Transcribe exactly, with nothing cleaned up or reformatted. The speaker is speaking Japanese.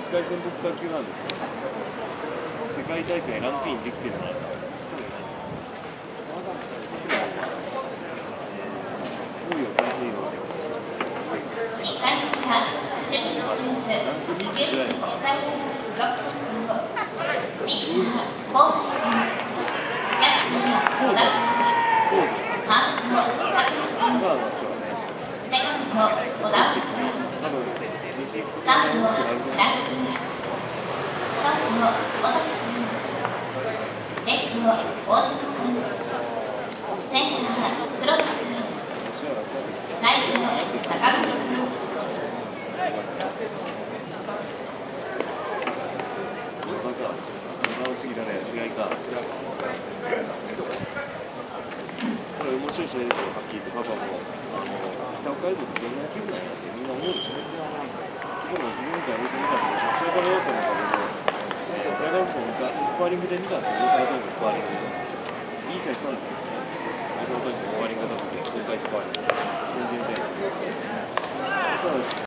っかい戦ボクサー級なんですけど、世界大会ランクインできてるのはすぐない。東洋太平洋でいっかいめからじゅっぷんのニュース、九州国際大学附属ピッチャー、高崎君、キャッチャー、小田君、ファースト、佐久間君、セカンド、小田君、サード、白井君、ショート、尾崎君、レフト、大島君、センター、黒田君、ライト、高栗君。 次誰や試合か。これ面白い試合ですよ。はっきり言ってパパもあの北北海道ってどんな野球部なんやってみんな思うでしょ。でも自分みたいに見てみたけど、試合から終わったんだけど、試合からも昔スパーリングで見たんですよ。大阪のスパーリングでいい試合したんですよ。大阪のスパーリングだった時公開